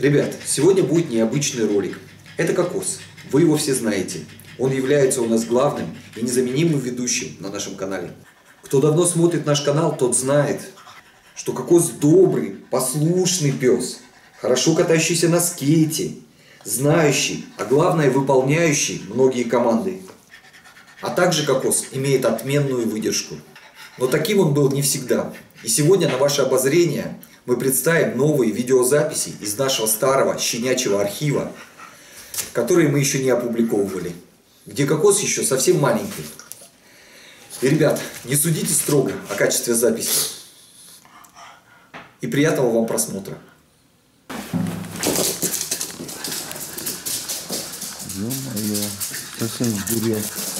Ребят, сегодня будет необычный ролик. Это Кокос. Вы его все знаете. Он является у нас главным и незаменимым ведущим на нашем канале. Кто давно смотрит наш канал, тот знает, что Кокос добрый, послушный пес, хорошо катающийся на скейте, знающий, а главное выполняющий многие команды. А также Кокос имеет отменную выдержку. Но таким он был не всегда. И сегодня на ваше обозрение мы представим новые видеозаписи из нашего старого щенячьего архива, которые мы еще не опубликовывали, где Кокос еще совсем маленький. И, ребят, не судите строго о качестве записи. И приятного вам просмотра. Ё-моё, совсем сдурел.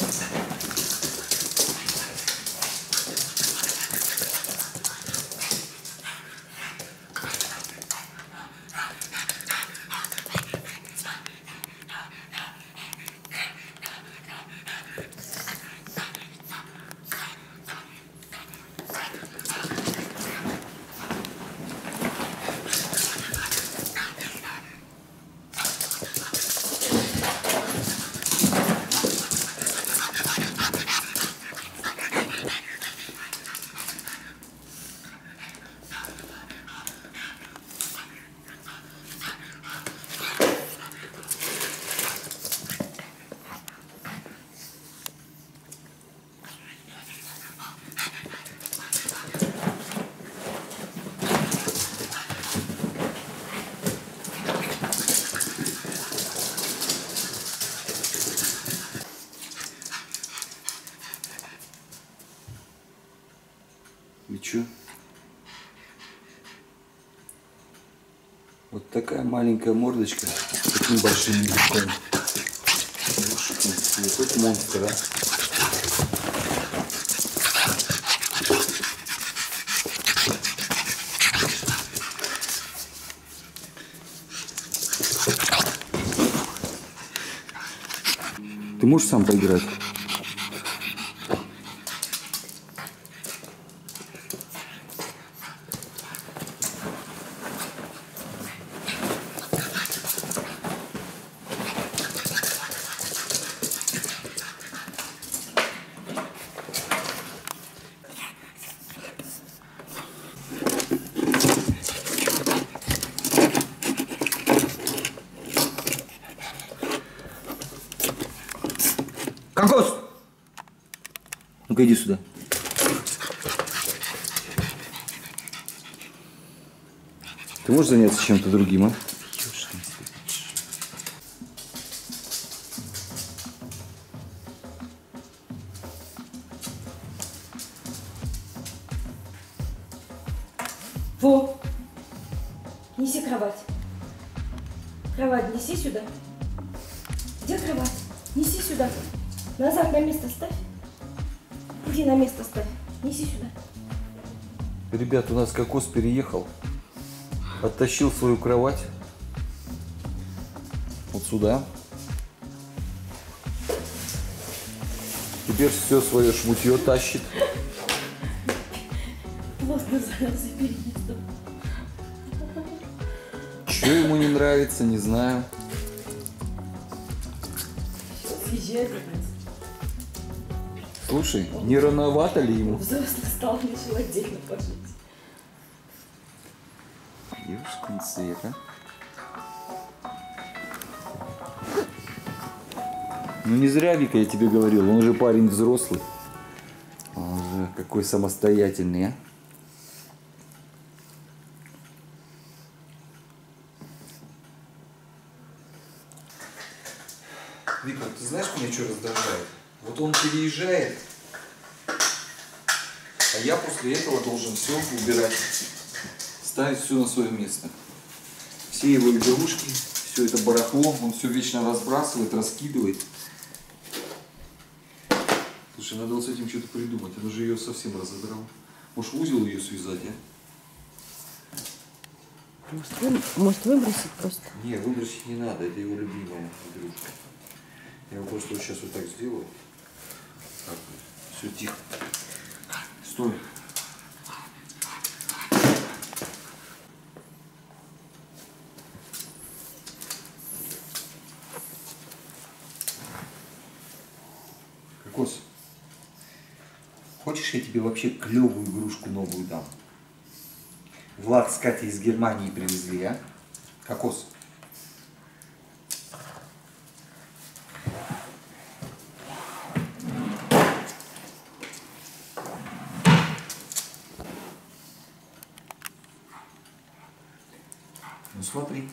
И чё? Вот такая маленькая мордочка с таким большим языком. Хоть монстр, а? Ты можешь сам поиграть? Кокос! Ну-ка иди сюда. Ты можешь заняться чем-то другим, а? Во! Неси кровать. Кровать неси сюда. Где кровать? Неси сюда. Назад на место ставь. Иди на место ставь. Неси сюда. Ребят, у нас Кокос переехал. Оттащил свою кровать. Вот сюда. Теперь все свое шмутье тащит. Плотно за переездом. Что ему не нравится, не знаю. Съезжай, блядь. Слушай, не рановато ли ему? Взрослый стал, решил отдельно пожить. Ёшкин цвет, а? Ну не зря, Вика, я тебе говорил, он же парень взрослый. Он же какой самостоятельный, а? Вика, ты знаешь, меня что раздражает? Вот он переезжает, а я после этого должен все убирать, ставить все на свое место. Все его игрушки, все это барахло, он все вечно разбрасывает, раскидывает. Слушай, надо вот с этим что-то придумать, он же ее совсем разодрал. Может, в узел ее связать, а? Может выбросить просто? Не, выбросить не надо, это его любимая игрушка. Я его просто вот сейчас вот так сделаю. Так, все, тихо. Стой. Кокос, хочешь, я тебе вообще клевую игрушку новую дам? Влад с Катей из Германии привезли, а? Кокос. Ну смотри.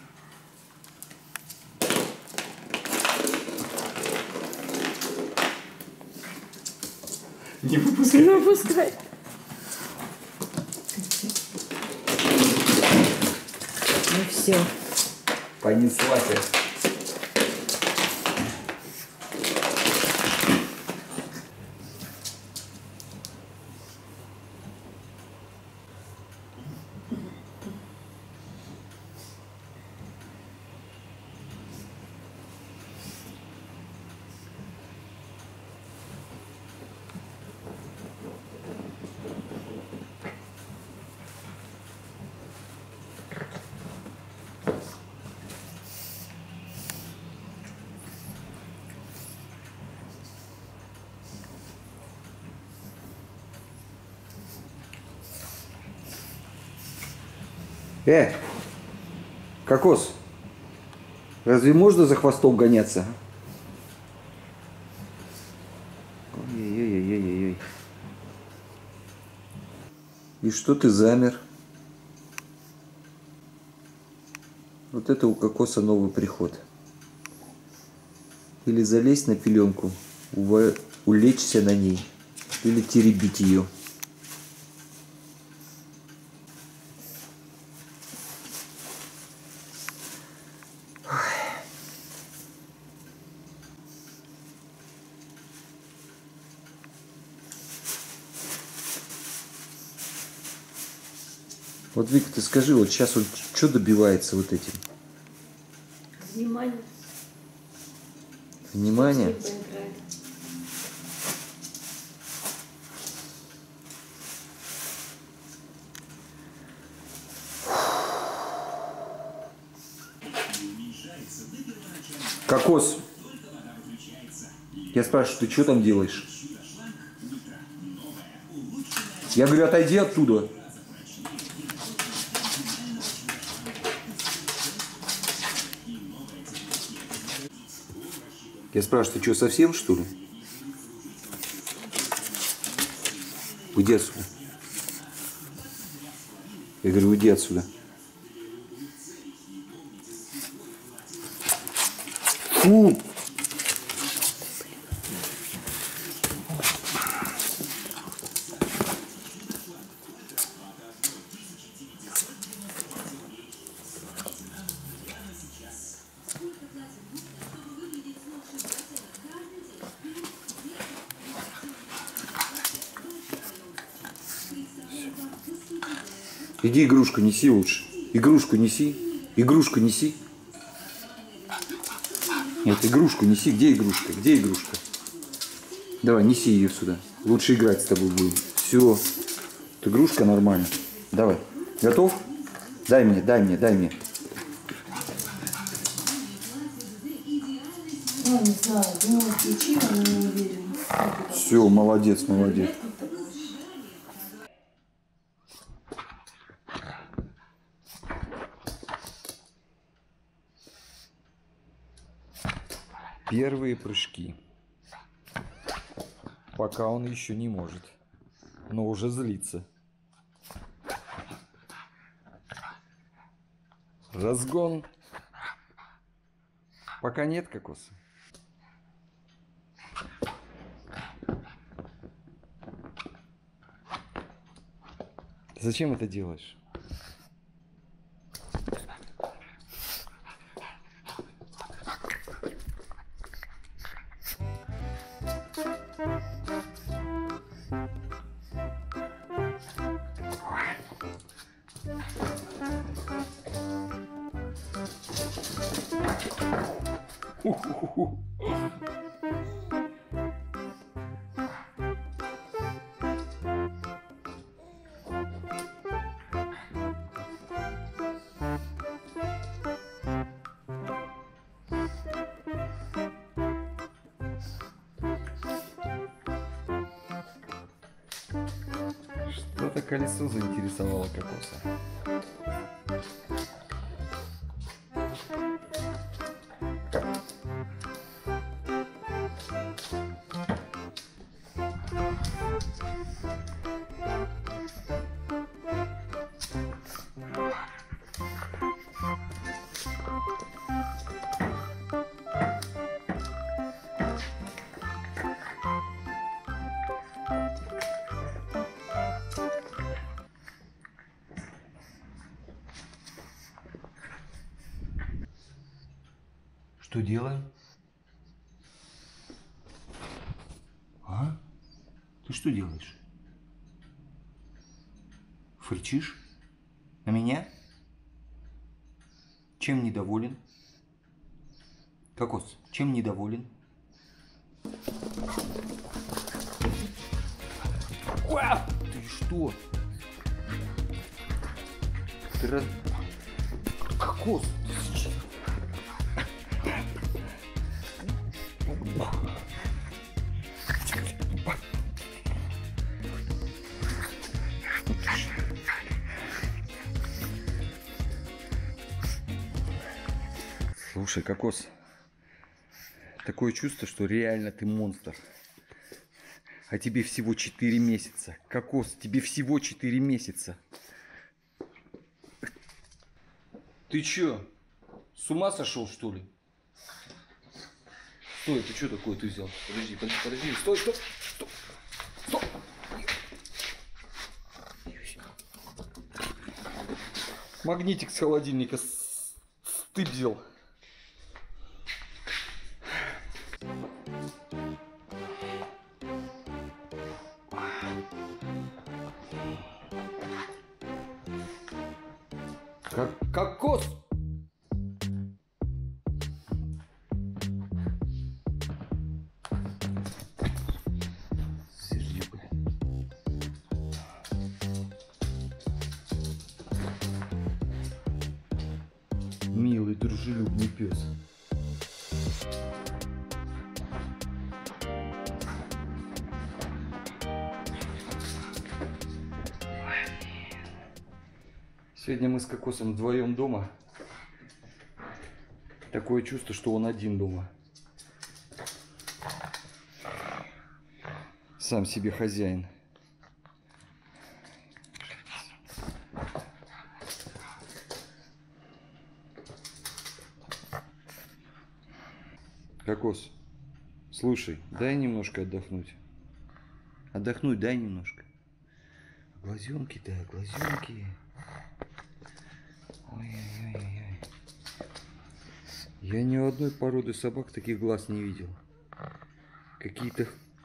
Не выпускай. Не выпускай. Ну все. Понеслась. Кокос, разве можно за хвостом гоняться? Ой-ой-ой-ой-ой. И что ты замер? Вот это у Кокоса новый приход. Или залезть на пеленку, улечься на ней, или теребить ее. Вот, Вика, ты скажи, вот сейчас он что добивается вот этим? Внимание. Внимание? Кокос, я спрашиваю, ты что там делаешь? Я говорю, отойди оттуда. Я спрашиваю, ты что, совсем, что ли? Уйди отсюда. Я говорю, уйди отсюда. Фу! Иди игрушку неси лучше. Игрушку неси. Игрушку неси. Нет, игрушку неси. Где игрушка? Где игрушка? Давай, неси ее сюда. Лучше играть с тобой будем. Все. Вот игрушка нормально. Давай. Готов? Дай мне, дай мне, дай мне. Ну, не знаю, думаю, включила, но не уверена. Все, молодец, молодец. Первые прыжки. Пока он еще не может, но уже злится. Разгон. Пока нет Кокоса. Зачем это делаешь? Что-то колесо заинтересовало кокоса. Что делаем? А? Ты что делаешь? Фырчишь? На меня? Чем недоволен? Кокос, чем недоволен? Уа! Ты что? Ты Кокос! Слушай, Кокос, такое чувство, что реально ты монстр. А тебе всего 4 месяца. Кокос, тебе всего 4 месяца. Ты чё, с ума сошел, что ли? Стой, ты что такое ты взял? Подожди, подожди, стой, стой, стой, стой. Магнитик с холодильника ты взял. Кокос! Сердюга. Милый, дружелюбный пес. Сегодня мы с Кокосом вдвоем дома. Такое чувство, что он один дома. Сам себе хозяин. Кокос, слушай, дай немножко отдохнуть. Отдохнуть дай немножко. Глазенки дай, глазенки. Ой-ой-ой. Я ни у одной породы собак таких глаз не видел. Какие-то...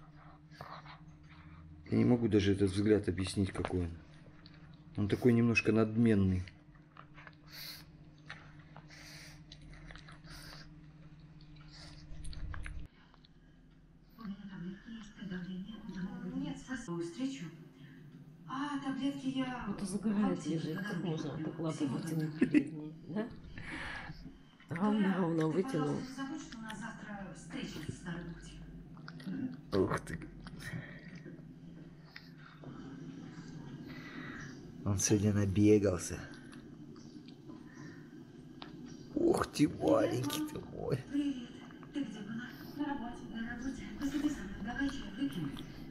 Я не могу даже этот взгляд объяснить, какой он. Он такой немножко надменный. Встречу. А таблетки я... Это загорает лежит, как можно так лапу вытянуть передние, да? Ровно вытянул. Не забудь, что у нас завтра встреча в старой бухте. Ух ты. Он сегодня набегался. Ух ты, маленький ты мой. Привет. Ты где была? На работе. На работе. Посиди со мной. Давай чай выпьем.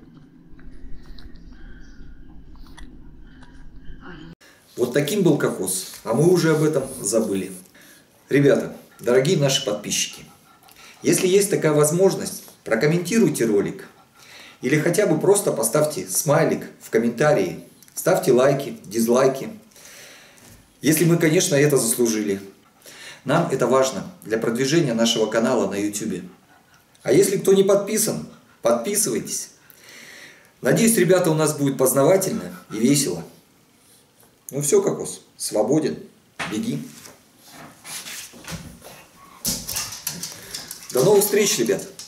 Вот таким был Кокос, а мы уже об этом забыли. Ребята, дорогие наши подписчики, если есть такая возможность, прокомментируйте ролик. Или хотя бы просто поставьте смайлик в комментарии. Ставьте лайки, дизлайки. Если мы, конечно, это заслужили. Нам это важно для продвижения нашего канала на YouTube. А если кто не подписан, подписывайтесь. Надеюсь, ребята, у нас будет познавательно и весело. Ну все, Кокос, свободен, беги. До новых встреч, ребят.